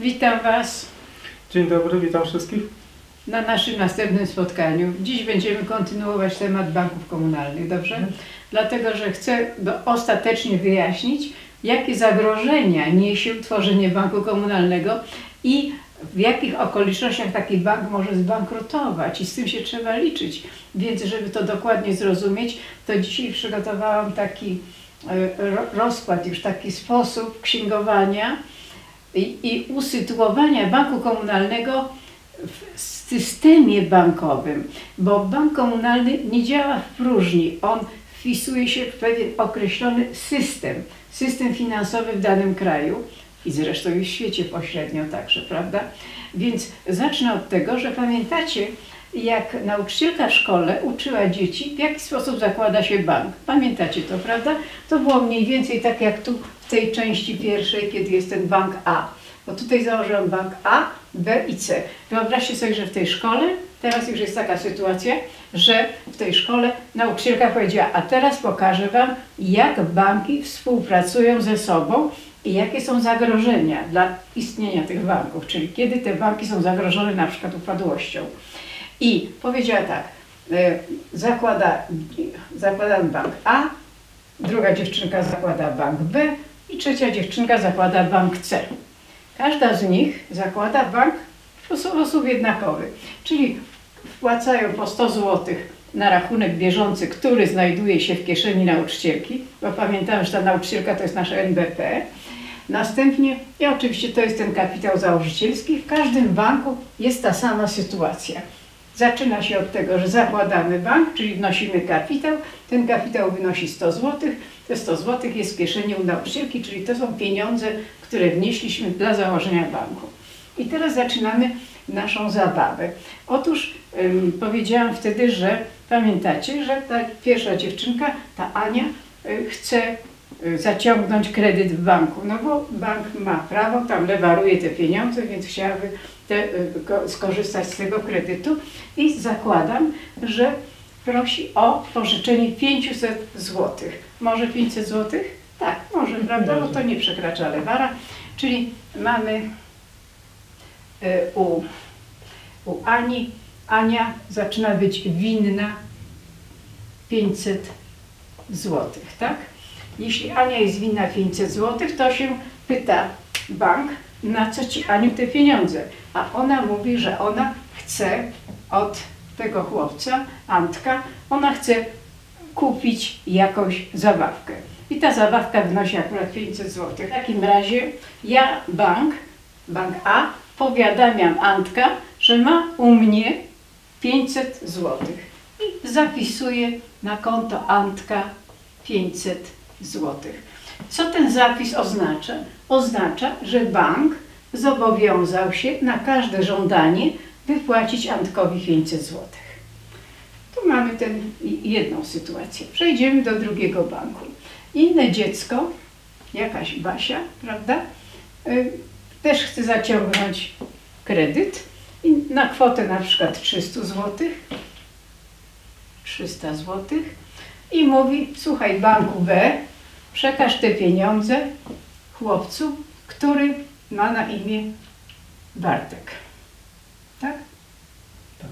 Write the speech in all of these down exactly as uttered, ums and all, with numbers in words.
Witam Was. Dzień dobry, witam wszystkich. Na naszym następnym spotkaniu. Dziś będziemy kontynuować temat banków komunalnych, dobrze? Mhm. Dlatego, że chcę do, ostatecznie wyjaśnić, jakie zagrożenia niesie tworzenie banku komunalnego i w jakich okolicznościach taki bank może zbankrutować i z tym się trzeba liczyć. Więc żeby to dokładnie zrozumieć, to dzisiaj przygotowałam taki rozkład, już taki sposób księgowania i, i usytuowania banku komunalnego w systemie bankowym, bo bank komunalny nie działa w próżni, on wpisuje się w pewien określony system, system finansowy w danym kraju i zresztą i w świecie pośrednio także, prawda? Więc zacznę od tego, że pamiętacie, jak nauczycielka w szkole uczyła dzieci, w jaki sposób zakłada się bank. Pamiętacie to, prawda? To było mniej więcej tak jak tu w tej części pierwszej, kiedy jest ten bank A. Bo tutaj założyłam bank A, B i C. Wyobraźcie sobie, że w tej szkole, teraz już jest taka sytuacja, że w tej szkole nauczycielka powiedziała, a teraz pokażę Wam, jak banki współpracują ze sobą i jakie są zagrożenia dla istnienia tych banków, czyli kiedy te banki są zagrożone na przykład upadłością. I powiedziała tak, e, zakłada, zakładam bank A, druga dziewczynka zakłada bank B i trzecia dziewczynka zakłada bank C. Każda z nich zakłada bank w sposób jednakowy, czyli wpłacają po sto złotych na rachunek bieżący, który znajduje się w kieszeni nauczycielki, bo pamiętamy, że ta nauczycielka to jest nasze N B P. Następnie, i oczywiście to jest ten kapitał założycielski, w każdym banku jest ta sama sytuacja. Zaczyna się od tego, że zakładamy bank, czyli wnosimy kapitał, ten kapitał wynosi sto złotych, te sto złotych jest w kieszeni u nauczycielki, czyli to są pieniądze, które wnieśliśmy dla założenia banku. I teraz zaczynamy naszą zabawę. Otóż ym, powiedziałam wtedy, że pamiętacie, że ta pierwsza dziewczynka, ta Ania, y, chce y, zaciągnąć kredyt w banku, no bo bank ma prawo, tam lewaruje te pieniądze, więc chciałaby te, y, skorzystać z tego kredytu i zakładam, że prosi o pożyczenie pięćset złotych. Może pięćset złotych? Tak, może, prawda, bo to nie przekracza lewara. Czyli mamy y, u, u Ani, Ania zaczyna być winna pięćset złotych, tak? Jeśli Ania jest winna pięćset złotych, to się pyta bank, na co Ci, Aniu, te pieniądze? A ona mówi, że ona chce od tego chłopca, Antka, ona chce kupić jakąś zabawkę. I ta zabawka wynosi akurat pięćset złotych. W takim razie ja, bank, bank A, powiadamiam Antka, że ma u mnie pięćset złotych i zapisuję na konto Antka pięćset złotych. Co ten zapis oznacza? Oznacza, że bank zobowiązał się na każde żądanie wypłacić Antkowi pięćset złotych. Tu mamy tę jedną sytuację. Przejdziemy do drugiego banku. Inne dziecko, jakaś Basia, prawda, yy, też chce zaciągnąć kredyt i na kwotę na przykład trzysta złotych, trzysta złotych i mówi, słuchaj, banku B, przekaż te pieniądze chłopcu, który ma na imię Bartek. Tak? Tak.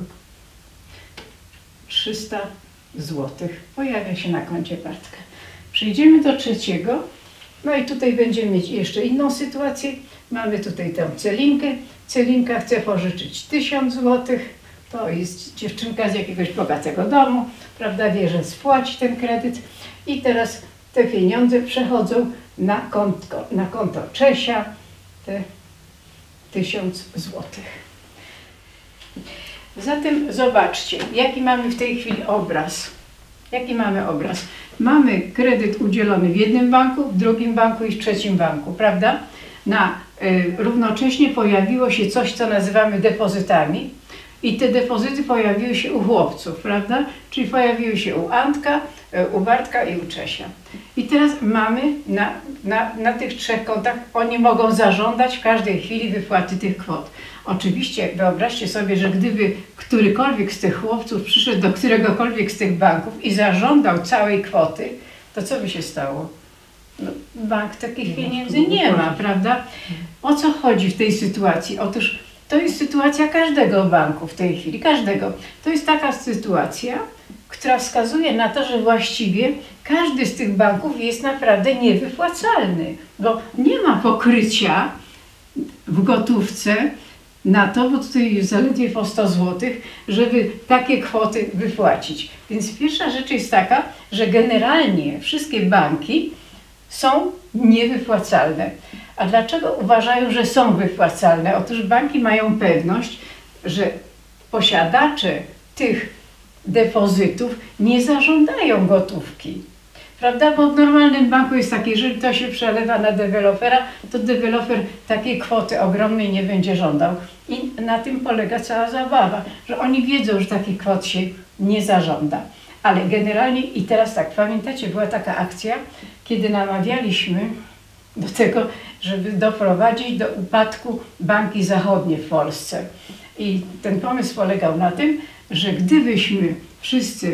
trzysta złotych pojawia się na koncie Bartka. Przejdziemy do trzeciego, no i tutaj będziemy mieć jeszcze inną sytuację. Mamy tutaj tę Celinkę. Celinka chce pożyczyć tysiąc złotych. To jest dziewczynka z jakiegoś bogatego domu, prawda, wie, że spłaci ten kredyt. I teraz te pieniądze przechodzą na konto, na konto Czesia, te tysiąc złotych. Zatem zobaczcie, jaki mamy w tej chwili obraz. Jaki mamy obraz? Mamy kredyt udzielony w jednym banku, w drugim banku i w trzecim banku, prawda? Na, y, równocześnie pojawiło się coś, co nazywamy depozytami i te depozyty pojawiły się u chłopców, prawda? Czyli pojawiły się u Antka, y, u Bartka i u Czesia. I teraz mamy na, na, na tych trzech kontach, oni mogą zażądać w każdej chwili wypłaty tych kwot. Oczywiście wyobraźcie sobie, że gdyby którykolwiek z tych chłopców przyszedł do któregokolwiek z tych banków i zażądał całej kwoty, to co by się stało? No, bank takich pieniędzy nie ma, prawda? o co chodzi w tej sytuacji? Otóż to jest sytuacja każdego banku w tej chwili, każdego. To jest taka sytuacja, która wskazuje na to, że właściwie każdy z tych banków jest naprawdę niewypłacalny, bo nie ma pokrycia w gotówce na to, bo tutaj jest zaledwie po sto złotych, żeby takie kwoty wypłacić. Więc pierwsza rzecz jest taka, że generalnie wszystkie banki są niewypłacalne. A dlaczego uważają, że są wypłacalne? Otóż banki mają pewność, że posiadacze tych depozytów nie zażądają gotówki. Prawda? Bo w normalnym banku jest takie, jeżeli to się przelewa na dewelopera, to deweloper takiej kwoty ogromnej nie będzie żądał. I na tym polega cała zabawa, że oni wiedzą, że takich kwot się nie zażąda. Ale generalnie, i teraz tak, pamiętacie, była taka akcja, kiedy namawialiśmy do tego, żeby doprowadzić do upadku banki zachodnie w Polsce. I ten pomysł polegał na tym, że gdybyśmy wszyscy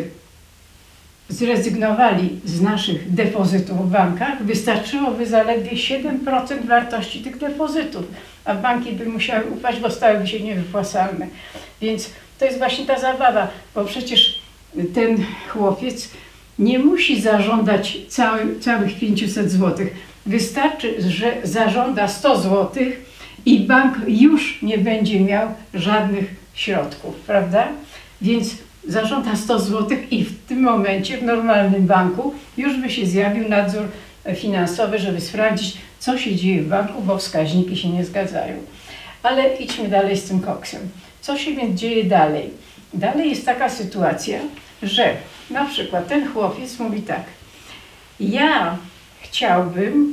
zrezygnowali z naszych depozytów w bankach, wystarczyłoby zaledwie siedem procent wartości tych depozytów, a banki by musiały upaść, bo stałyby się niewypłacalne. Więc to jest właśnie ta zabawa, bo przecież ten chłopiec nie musi zażądać cały, całych pięćset złotych. Wystarczy, że zażąda sto złotych i bank już nie będzie miał żadnych środków, prawda? Więc zażąda sto złotych i w tym momencie w normalnym banku już by się zjawił nadzór finansowy, żeby sprawdzić, co się dzieje w banku, bo wskaźniki się nie zgadzają. Ale idźmy dalej z tym koksem. Co się więc dzieje dalej? Dalej jest taka sytuacja, że na przykład ten chłopiec mówi tak: ja chciałbym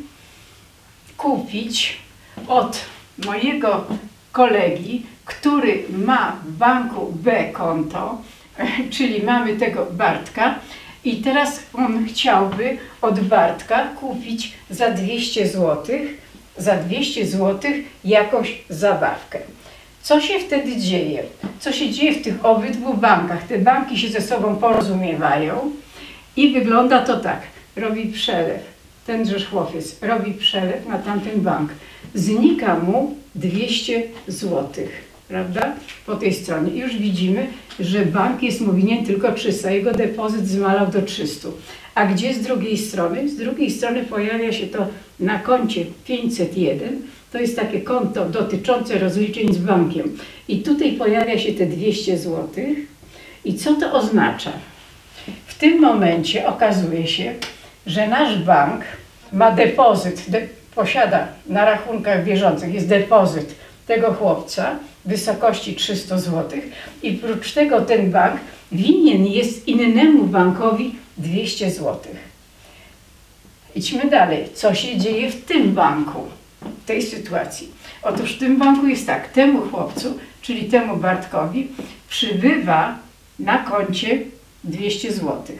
kupić od mojego kolegi, który ma w banku B konto, czyli mamy tego Bartka, i teraz on chciałby od Bartka kupić za dwieście złotych, za dwieście złotych jakąś zabawkę. Co się wtedy dzieje? Co się dzieje w tych obydwu bankach? Te banki się ze sobą porozumiewają i wygląda to tak. Robi przelew, tenże chłopiec robi przelew na tamten bank. Znika mu dwieście złotych, prawda? Po tej stronie. I już widzimy, że bank jest mu winien tylko trzysta. Jego depozyt zmalał do trzystu. A gdzie z drugiej strony? Z drugiej strony pojawia się to na koncie pięćset jeden. To jest takie konto dotyczące rozliczeń z bankiem. I tutaj pojawia się te dwieście złotych. I co to oznacza? W tym momencie okazuje się, że nasz bank ma depozyt, de, posiada na rachunkach bieżących, jest depozyt tego chłopca w wysokości trzysta złotych i prócz tego ten bank winien jest innemu bankowi dwieście złotych. Idźmy dalej. Co się dzieje w tym banku, w tej sytuacji? Otóż w tym banku jest tak, temu chłopcu, czyli temu Bartkowi, przybywa na koncie dwieście złotych.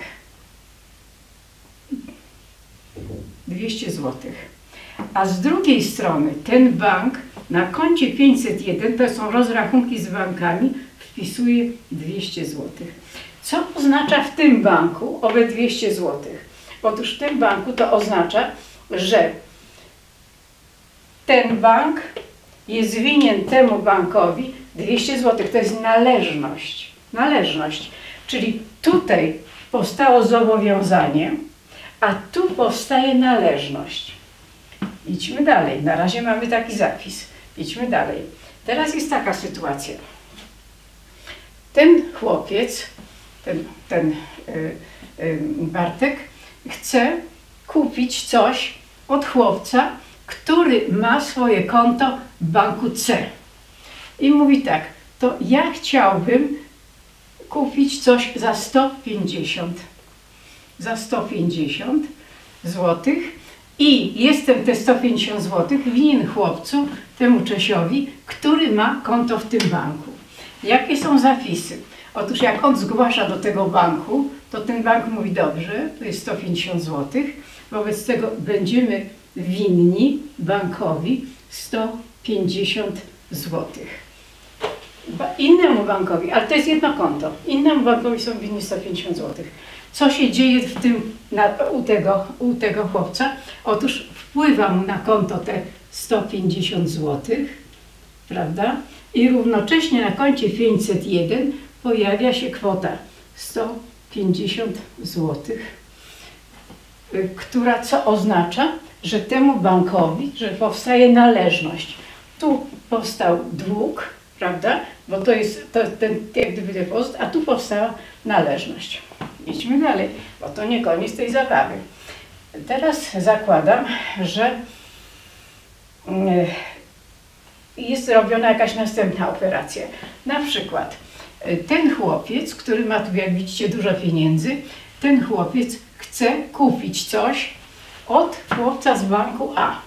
dwieście złotych. A z drugiej strony ten bank na koncie pięćset jeden, to są rozrachunki z bankami, wpisuje dwieście złotych. Co oznacza w tym banku owe dwieście złotych? Otóż w tym banku to oznacza, że ten bank jest winien temu bankowi dwieście złotych. To jest należność. Należność. Czyli tutaj powstało zobowiązanie, a tu powstaje należność. Idźmy dalej. Na razie mamy taki zapis. Idźmy dalej. Teraz jest taka sytuacja. Ten chłopiec, ten, ten y, y, Bartek chce kupić coś od chłopca, który ma swoje konto w banku C. I mówi tak, to ja chciałbym kupić coś za sto pięćdziesiąt. Za sto pięćdziesiąt złotych i jestem te sto pięćdziesiąt złotych winien chłopcu, temu Czesiowi, który ma konto w tym banku. Jakie są zapisy? Otóż jak on zgłasza do tego banku, to ten bank mówi: dobrze, to jest sto pięćdziesiąt złotych, wobec tego będziemy winni bankowi sto pięćdziesiąt złotych. Innemu bankowi, ale to jest jedno konto, innemu bankowi są winni sto pięćdziesiąt złotych. Co się dzieje w tym, na, u, tego, u tego chłopca? Otóż wpływa mu na konto te sto pięćdziesiąt złotych, prawda? I równocześnie na koncie pięćset jeden pojawia się kwota sto pięćdziesiąt złotych, która co oznacza, że temu bankowi, że powstaje należność. Tu powstał dług, prawda? Bo to jest to, ten jak gdyby depozyt, a tu powstała należność. Idźmy dalej, bo to nie koniec tej zabawy. Teraz zakładam, że jest robiona jakaś następna operacja. Na przykład ten chłopiec, który ma tu, jak widzicie, dużo pieniędzy, ten chłopiec chce kupić coś od chłopca z banku A.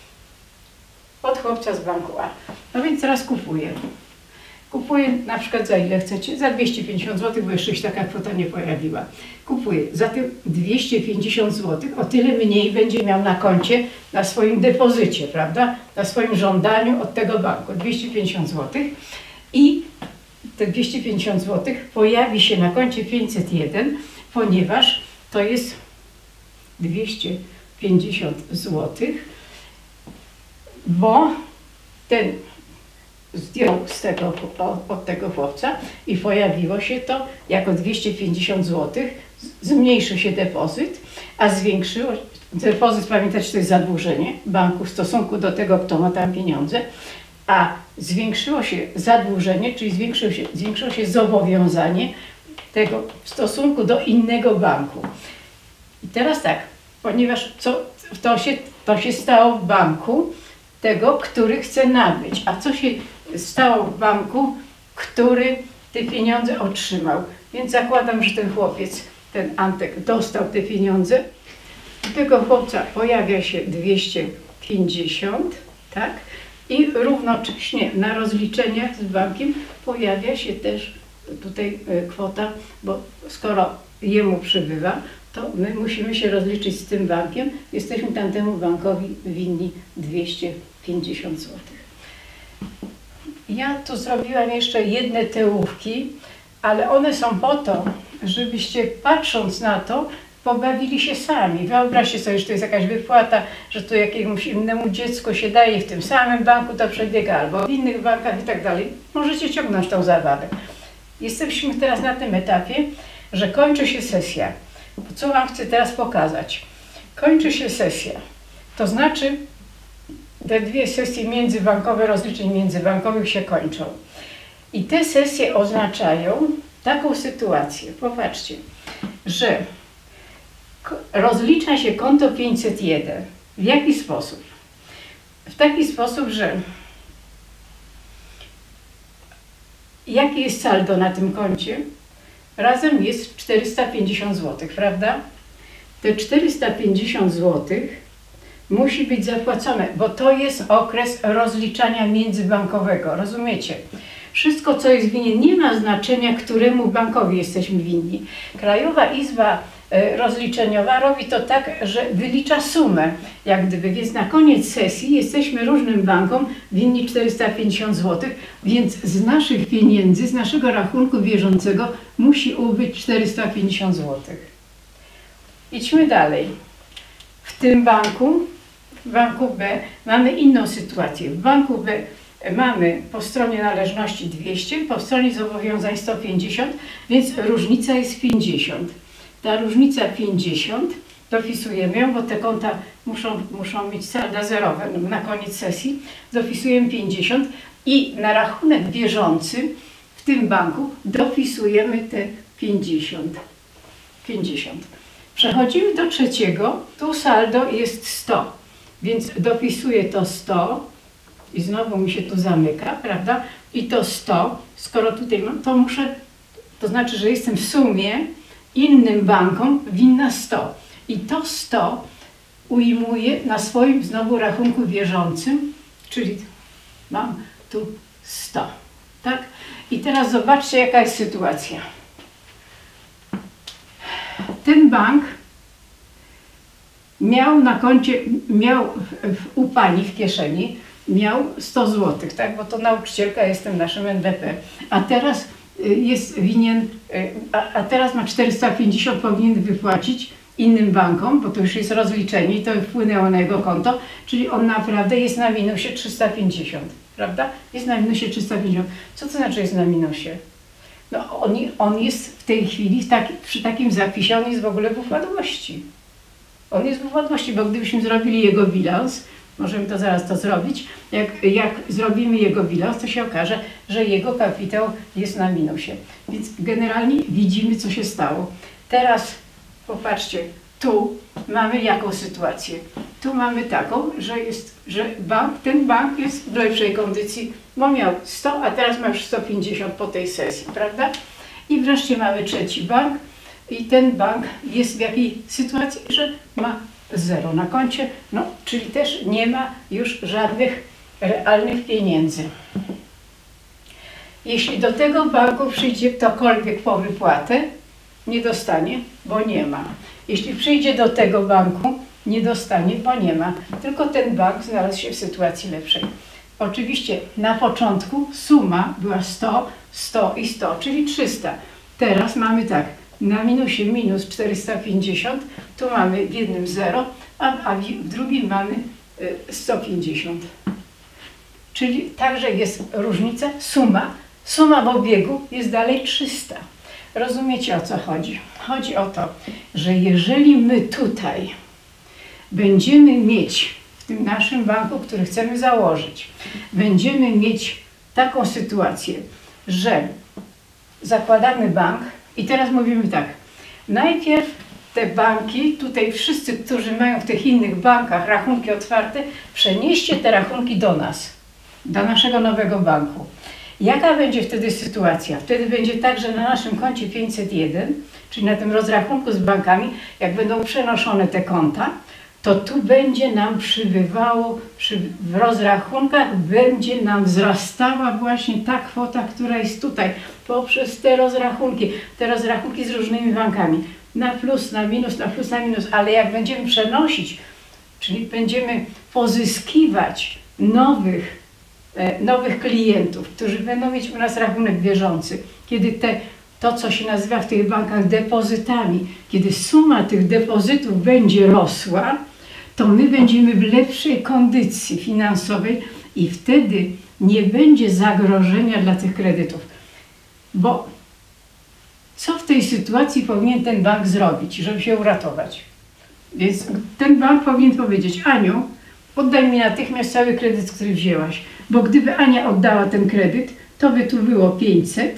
Od chłopca z banku A. No więc teraz kupuję. Kupuję na przykład za ile chcecie? Za dwieście pięćdziesiąt złotych, bo jeszcze się taka kwota nie pojawiła. Kupuję za te dwieście pięćdziesiąt złotych, o tyle mniej będzie miał na koncie, na swoim depozycie, prawda? Na swoim żądaniu od tego banku. dwieście pięćdziesiąt złotych i te dwieście pięćdziesiąt złotych pojawi się na koncie pięćset jeden, ponieważ to jest dwieście pięćdziesiąt złotych, bo ten zdjął z tego, od tego chłopca i pojawiło się to jako dwieście pięćdziesiąt złotych, zmniejszył się depozyt, a zwiększyło, depozyt, pamiętacie, to jest zadłużenie banku w stosunku do tego, kto ma tam pieniądze, a zwiększyło się zadłużenie, czyli zwiększyło się, zwiększyło się zobowiązanie tego w stosunku do innego banku. I teraz tak, ponieważ co, to, się, to się stało w banku tego, który chce nabyć. A co się stało w banku, który te pieniądze otrzymał? Więc zakładam, że ten chłopiec, ten Antek, dostał te pieniądze. U tego chłopca pojawia się dwieście pięćdziesiąt, tak? I równocześnie na rozliczeniach z bankiem pojawia się też tutaj kwota, bo skoro jemu przybywa, to my musimy się rozliczyć z tym bankiem. Jesteśmy tamtemu bankowi winni dwieście pięćdziesiąt złotych. Ja tu zrobiłam jeszcze jedne tełówki, ale one są po to, żebyście patrząc na to, pobawili się sami. Wyobraźcie sobie, że to jest jakaś wypłata, że tu jakiemuś innemu dziecku się daje w tym samym banku, to przebiega, albo w innych bankach i tak dalej. Możecie ciągnąć tą zabawę. Jesteśmy teraz na tym etapie, że kończy się sesja. Co wam chcę teraz pokazać? Kończy się sesja. To znaczy, te dwie sesje międzybankowe, rozliczeń międzybankowych się kończą. I te sesje oznaczają taką sytuację. Popatrzcie, że rozlicza się konto pięćset jeden. W jaki sposób? W taki sposób, że jakie jest saldo na tym koncie? Razem jest czterysta pięćdziesiąt złotych, prawda? Te czterysta pięćdziesiąt złotych musi być zapłacone, bo to jest okres rozliczania międzybankowego, rozumiecie? Wszystko, co jest winien, nie ma znaczenia, któremu bankowi jesteśmy winni. Krajowa Izba Rozliczeniowa robi to tak, że wylicza sumę, jak gdyby, więc na koniec sesji jesteśmy różnym bankom winni czterysta pięćdziesiąt złotych, więc z naszych pieniędzy, z naszego rachunku bieżącego musi ubyć czterysta pięćdziesiąt złotych. Idźmy dalej. W tym banku, w banku B, mamy inną sytuację. W banku B mamy po stronie należności dwieście, po stronie zobowiązań sto pięćdziesiąt, więc różnica jest pięćdziesiąt. Ta różnica pięćdziesiąt, dopisujemy ją, bo te konta muszą, muszą mieć salda zerowe na koniec sesji. Dopisujemy pięćdziesiąt i na rachunek bieżący w tym banku dopisujemy te pięćdziesiąt. pięćdziesiąt. Przechodzimy do trzeciego, tu saldo jest sto, więc dopisuję to sto i znowu mi się tu zamyka, prawda? I to sto, skoro tutaj mam, to muszę, to znaczy, że jestem w sumie innym bankom winna sto. I to sto ujmuję na swoim znowu rachunku bieżącym, czyli mam tu sto. Tak? I teraz zobaczcie, jaka jest sytuacja. Ten bank miał na koncie, miał u pani w kieszeni, miał sto złotych, tak? Bo to nauczycielka, jestem naszym N D P. A teraz jest winien, a, a teraz ma czterysta pięćdziesiąt, powinien wypłacić innym bankom, bo to już jest rozliczenie i to wpłynęło na jego konto, czyli on naprawdę jest na minusie trzysta pięćdziesiąt, prawda? Jest na minusie trzysta pięćdziesiąt. Co to znaczy jest na minusie? No on, on jest w tej chwili w taki, przy takim zapisie, on jest w ogóle w upadłości. On jest w upadłości, bo gdybyśmy zrobili jego bilans, możemy to zaraz to zrobić, jak, jak zrobimy jego bilans, to się okaże, że jego kapitał jest na minusie. Więc generalnie widzimy, co się stało. Teraz popatrzcie, tu mamy jaką sytuację? Tu mamy taką, że, jest, że bank, ten bank jest w lepszej kondycji, bo miał sto, a teraz ma już sto pięćdziesiąt po tej sesji, prawda? I wreszcie mamy trzeci bank i ten bank jest w jakiej sytuacji, że ma zero na koncie, no, czyli też nie ma już żadnych realnych pieniędzy. Jeśli do tego banku przyjdzie ktokolwiek po wypłatę, nie dostanie, bo nie ma. Jeśli przyjdzie do tego banku, nie dostanie, bo nie ma. Tylko ten bank znalazł się w sytuacji lepszej. Oczywiście na początku suma była sto, sto i sto, czyli trzysta. Teraz mamy tak, na minusie minus czterysta pięćdziesiąt, tu mamy w jednym zero, a, a w drugim mamy sto pięćdziesiąt. Czyli także jest różnica, suma, suma w obiegu jest dalej trzysta. Rozumiecie, o co chodzi? Chodzi o to, że jeżeli my tutaj będziemy mieć w tym naszym banku, który chcemy założyć, będziemy mieć taką sytuację, że zakładamy bank i teraz mówimy tak, najpierw te banki, tutaj wszyscy, którzy mają w tych innych bankach rachunki otwarte, przenieście te rachunki do nas, do naszego nowego banku. Jaka będzie wtedy sytuacja? Wtedy będzie tak, że na naszym koncie pięćset jeden, czyli na tym rozrachunku z bankami, jak będą przenoszone te konta, to tu będzie nam przybywało, przy, w rozrachunkach będzie nam wzrastała właśnie ta kwota, która jest tutaj, poprzez te rozrachunki, te rozrachunki z różnymi bankami, na plus, na minus, na plus, na minus, ale jak będziemy przenosić, czyli będziemy pozyskiwać nowych, nowych klientów, którzy będą mieć u nas rachunek bieżący, kiedy te, to, co się nazywa w tych bankach depozytami, kiedy suma tych depozytów będzie rosła, to my będziemy w lepszej kondycji finansowej i wtedy nie będzie zagrożenia dla tych kredytów. Bo co w tej sytuacji powinien ten bank zrobić, żeby się uratować? Więc ten bank powinien powiedzieć: Aniu, oddaj mi natychmiast cały kredyt, który wzięłaś, bo gdyby Ania oddała ten kredyt, to by tu było pięćset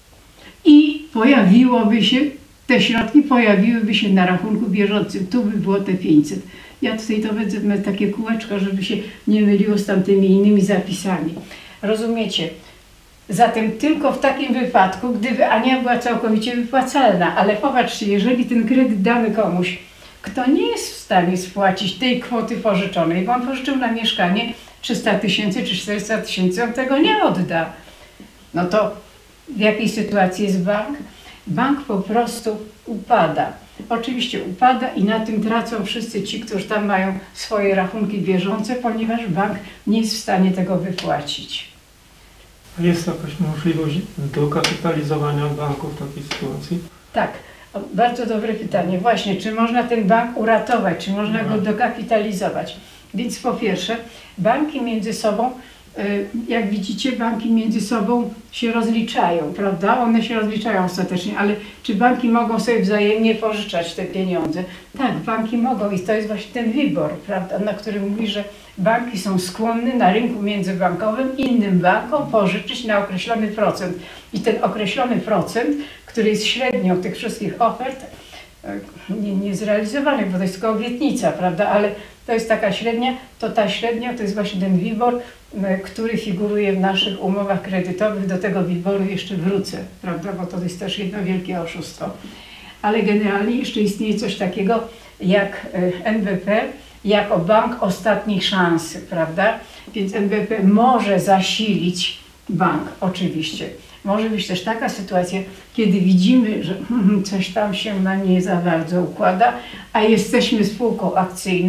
i pojawiłoby się, te środki pojawiłyby się na rachunku bieżącym, tu by było te pięćset. Ja tutaj to wezmę takie kółeczko, żeby się nie myliło z tamtymi innymi zapisami. Rozumiecie? Zatem tylko w takim wypadku, gdyby Ania była całkowicie wypłacalna, ale popatrzcie, jeżeli ten kredyt damy komuś, kto nie jest w stanie spłacić tej kwoty pożyczonej, bo on pożyczył na mieszkanie trzysta tysięcy czy czterysta tysięcy, on tego nie odda. No to w jakiej sytuacji jest bank? Bank po prostu upada. Oczywiście upada i na tym tracą wszyscy ci, którzy tam mają swoje rachunki bieżące, ponieważ bank nie jest w stanie tego wypłacić. A jest jakaś możliwość dokapitalizowania banku w takiej sytuacji? Tak, bardzo dobre pytanie. Właśnie, czy można ten bank uratować, czy można go dokapitalizować? Więc po pierwsze, banki między sobą, jak widzicie, banki między sobą się rozliczają, prawda? One się rozliczają ostatecznie, ale czy banki mogą sobie wzajemnie pożyczać te pieniądze? Tak, banki mogą i to jest właśnie ten WIBOR, prawda? Na którym mówi, że banki są skłonne na rynku międzybankowym innym bankom pożyczyć na określony procent. I ten określony procent, który jest średnią tych wszystkich ofert, nie, nie zrealizowanych, bo to jest tylko obietnica, prawda? Ale to jest taka średnia, to ta średnia to jest właśnie ten WIBOR, który figuruje w naszych umowach kredytowych. Do tego WIBORu jeszcze wrócę, prawda? Bo to jest też jedno wielkie oszustwo. Ale generalnie jeszcze istnieje coś takiego jak N B P jako bank ostatniej szansy, prawda? Więc N B P może zasilić bank, oczywiście. Może być też taka sytuacja, kiedy widzimy, że coś tam się nam nie za bardzo układa, a jesteśmy spółką akcyjną,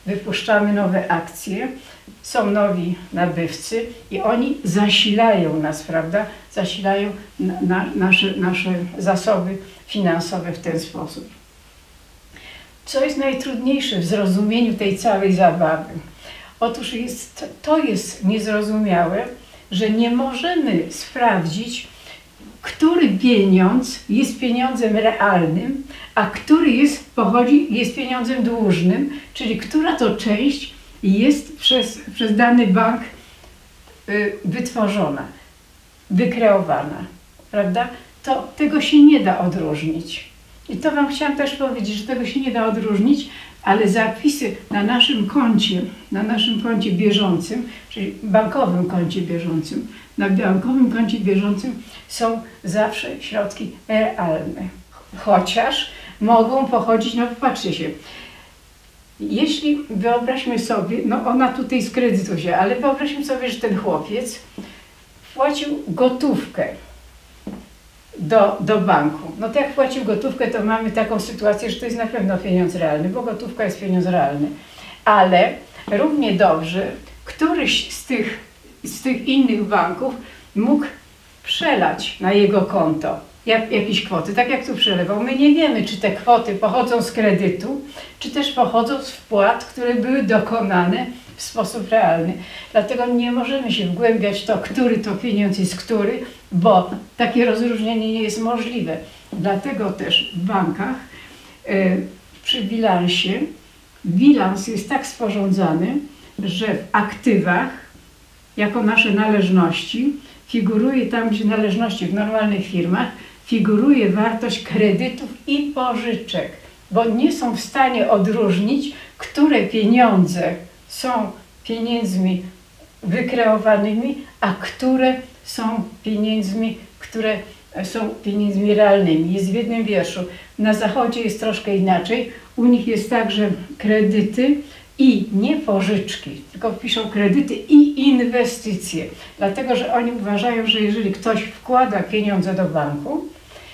wypuszczamy nowe akcje, są nowi nabywcy i oni zasilają nas, prawda? Zasilają na, na, nasze, nasze zasoby finansowe w ten sposób. Co jest najtrudniejsze w zrozumieniu tej całej zabawy? Otóż jest, to jest niezrozumiałe, że nie możemy sprawdzić, który pieniądz jest pieniądzem realnym, a który jest, pochodzi, jest pieniądzem dłużnym, czyli która to część jest przez, przez dany bank y, wytworzona, wykreowana, prawda? To tego się nie da odróżnić. I to Wam chciałam też powiedzieć, że tego się nie da odróżnić, ale zapisy na naszym koncie, na naszym koncie bieżącym, czyli bankowym koncie bieżącym, na bankowym koncie bieżącym są zawsze środki realne. Chociaż mogą pochodzić, no popatrzcie się, jeśli wyobraźmy sobie, no ona tutaj z kredytu się, ale wyobraźmy sobie, że ten chłopiec płacił gotówkę do, do banku. No to jak płacił gotówkę, to mamy taką sytuację, że to jest na pewno pieniądz realny, bo gotówka jest pieniądz realny. Ale równie dobrze któryś z tych, z tych innych banków mógł przelać na jego konto jak, jakieś kwoty, tak jak tu przelewał. My nie wiemy, czy te kwoty pochodzą z kredytu, czy też pochodzą z wpłat, które były dokonane w sposób realny. Dlatego nie możemy się wgłębiać w to, który to pieniądz jest który, bo takie rozróżnienie nie jest możliwe. Dlatego też w bankach y, przy bilansie bilans jest tak sporządzany, że w aktywach jako nasze należności figuruje tam, gdzie należności w normalnych firmach figuruje wartość kredytów i pożyczek, bo nie są w stanie odróżnić, które pieniądze są pieniędzmi wykreowanymi, a które są pieniędzmi, które są pieniędzmi realnymi. Jest w jednym wierszu. Na zachodzie jest troszkę inaczej. U nich jest tak, że kredyty i nie pożyczki, tylko piszą kredyty i inwestycje. Dlatego, że oni uważają, że jeżeli ktoś wkłada pieniądze do banku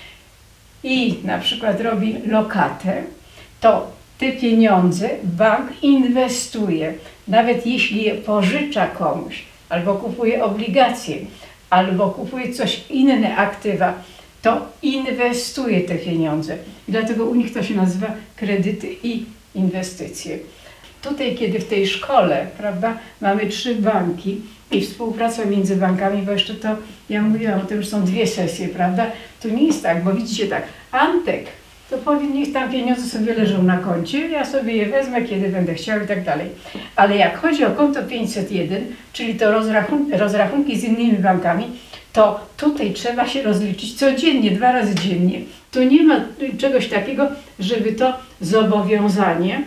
i na przykład robi lokatę, to te pieniądze bank inwestuje. Nawet jeśli je pożycza komuś, albo kupuje obligacje, albo kupuje coś inne aktywa, to inwestuje te pieniądze. I dlatego u nich to się nazywa kredyty i inwestycje. Tutaj, kiedy w tej szkole, prawda, mamy trzy banki i współpraca między bankami, bo jeszcze to, ja mówiłam o tym, że są dwie sesje, prawda, to nie jest tak, bo widzicie tak, Antek, to powiem, niech tam pieniądze sobie leżą na koncie, ja sobie je wezmę, kiedy będę chciał i tak dalej. Ale jak chodzi o konto pięćset jeden, czyli to rozrachun rozrachunki z innymi bankami, to tutaj trzeba się rozliczyć codziennie, dwa razy dziennie. Tu nie ma czegoś takiego, żeby to zobowiązanie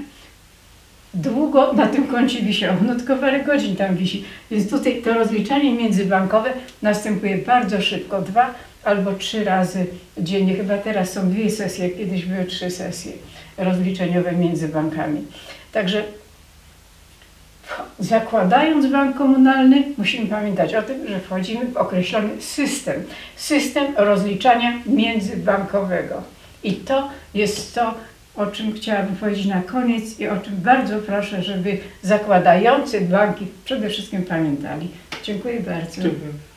długo na tym koncie wisiało, no tylko parę godzin tam wisi. Więc tutaj to rozliczanie międzybankowe następuje bardzo szybko, dwa albo trzy razy dziennie. Chyba teraz są dwie sesje, kiedyś były trzy sesje rozliczeniowe między bankami. Także zakładając bank komunalny, musimy pamiętać o tym, że wchodzimy w określony system. System rozliczania międzybankowego. I to jest to, o czym chciałabym powiedzieć na koniec i o czym bardzo proszę, żeby zakładający banki przede wszystkim pamiętali. Dziękuję bardzo. Dziękuję.